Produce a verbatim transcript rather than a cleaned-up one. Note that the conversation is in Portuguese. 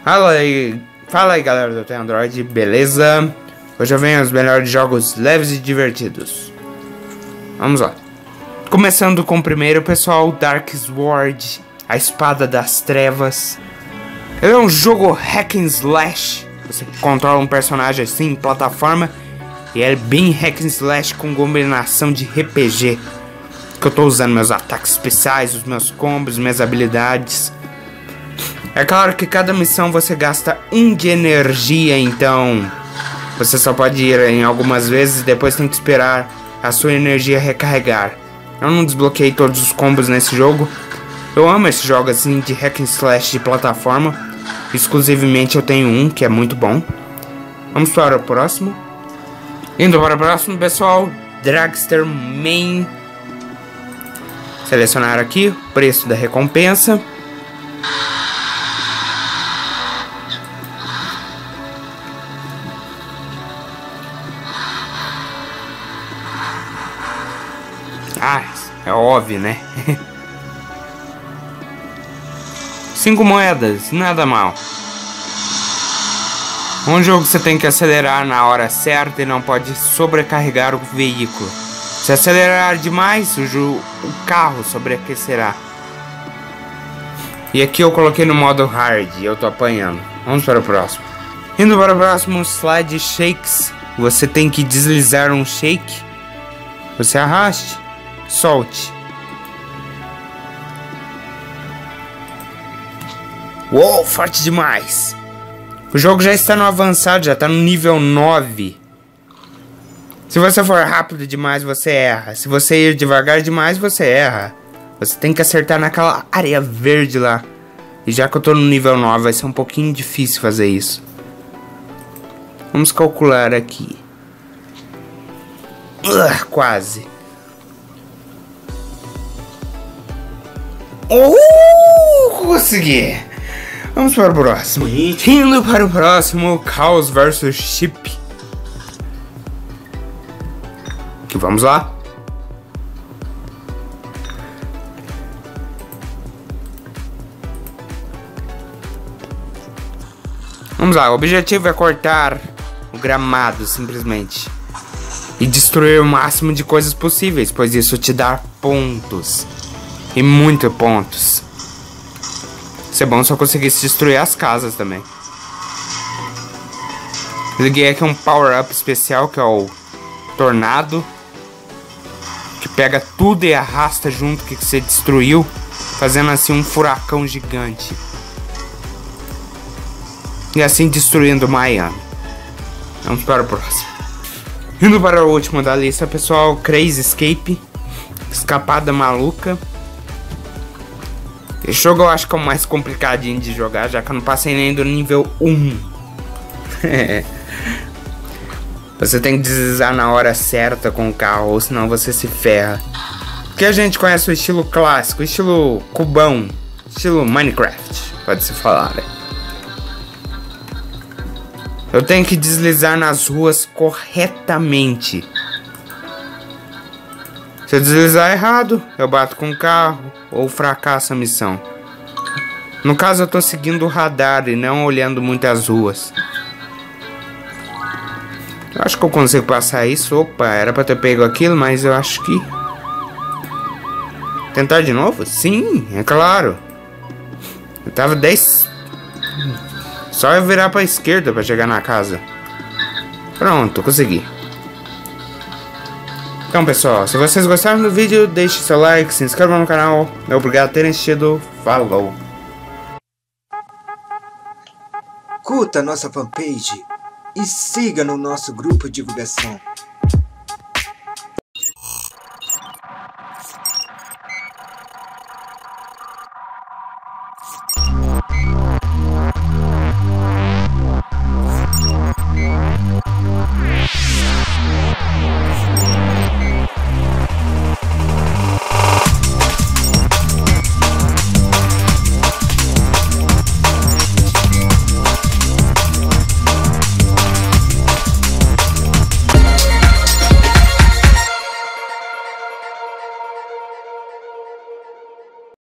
Fala aí, fala aí galera do Tem Android, beleza? Hoje eu venho os melhores jogos leves e divertidos. Vamos lá. Começando com o primeiro, pessoal, Dark Sword, a Espada das Trevas. Ele é um jogo hack and slash. Você controla um personagem assim, em plataforma. E é bem hack and slash com combinação de R P G. Que eu tô usando meus ataques especiais, os meus combos, minhas habilidades. É claro que cada missão você gasta um de energia, então você só pode ir em algumas vezes e depois tem que esperar a sua energia recarregar. Eu não desbloqueei todos os combos nesse jogo. Eu amo esse jogo assim de hack and slash de plataforma. Exclusivamente eu tenho um que é muito bom. Vamos para o próximo. Indo para o próximo, pessoal, Dragster Main. Selecionar aqui o preço da recompensa. Ah, é óbvio, né? Cinco moedas, nada mal. Um jogo que você tem que acelerar na hora certa e não pode sobrecarregar o veículo. Se acelerar demais, o, jo o carro sobreaquecerá. E aqui eu coloquei no modo hard e eu tô apanhando. Vamos para o próximo. Indo para o próximo, slide shakes. Você tem que deslizar um shake. Você arraste, solte. Uou, forte demais. O jogo já está no avançado, já está no nível nove. Se você for rápido demais, você erra. Se você ir devagar demais, você erra. Você tem que acertar naquela área verde lá. E já que eu tô no nível nove, vai ser um pouquinho difícil fazer isso. Vamos calcular aqui. Uh, quase. Oh, consegui. Vamos para o próximo. Indo para o próximo, Chaos versus. Chip. Que vamos lá. Vamos lá, o objetivo é cortar o gramado, simplesmente. E destruir o máximo de coisas possíveis, pois isso te dá pontos. E muitos pontos. Isso é bom se eu conseguisse destruir as casas também. Liguei aqui um power-up especial, que é o Tornado. Que pega tudo e arrasta junto o que você destruiu, fazendo assim um furacão gigante. E assim destruindo Miami. Vamos para o próximo. Indo para o último da lista, pessoal, Crazy Escape. Escapada maluca. Esse jogo eu acho que é o mais complicadinho de jogar, já que eu não passei nem do nível um. Você tem que deslizar na hora certa com o carro, ou senão você se ferra. Porque a gente conhece o estilo clássico, o estilo cubão, estilo Minecraft, pode-se falar, né? Eu tenho que deslizar nas ruas corretamente. Se eu deslizar errado, eu bato com o carro ou fracasso a missão. No caso, eu tô seguindo o radar e não olhando muito as ruas. Eu acho que eu consigo passar isso. Opa, era pra ter pego aquilo, mas eu acho que... Tentar de novo? Sim, é claro. Eu tava dez... Só eu virar pra esquerda pra chegar na casa. Pronto, consegui. Então, pessoal, se vocês gostaram do vídeo, deixe seu like, se inscreva no canal. Obrigado por terem assistido. Falou! Curta a nossa fanpage e siga no nosso grupo de divulgação.